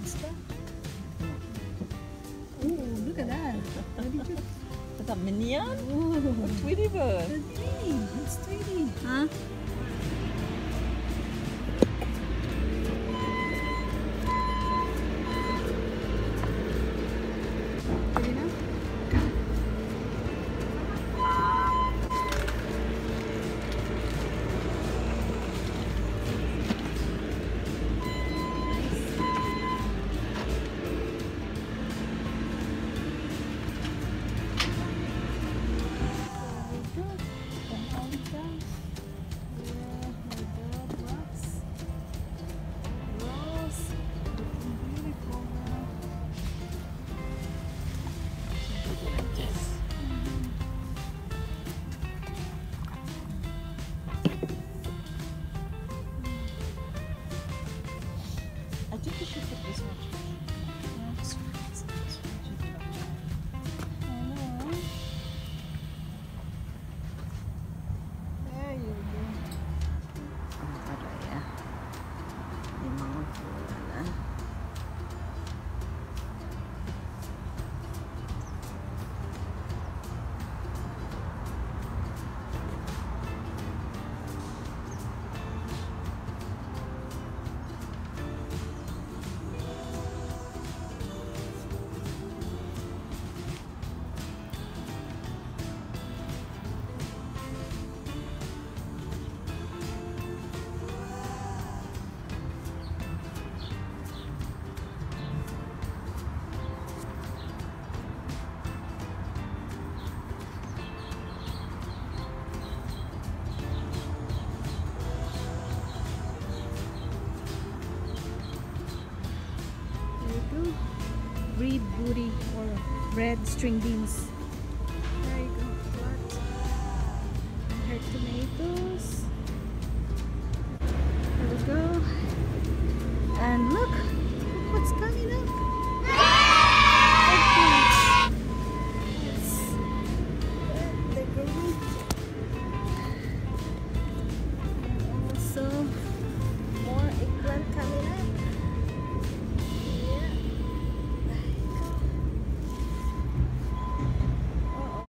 stuff. Oh, look at that. What did you... Is that Minion? Oh, Or Tweety Bird? it's Tweety. Huh? Ready now? I think you should put this one. There you go. Araya. Yung mga pula na. Breed booty or red string beans.